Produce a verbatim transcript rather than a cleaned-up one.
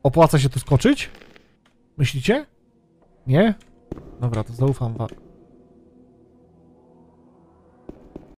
Opłaca się tu skoczyć? Myślicie? Nie? Dobra, to zaufam wam.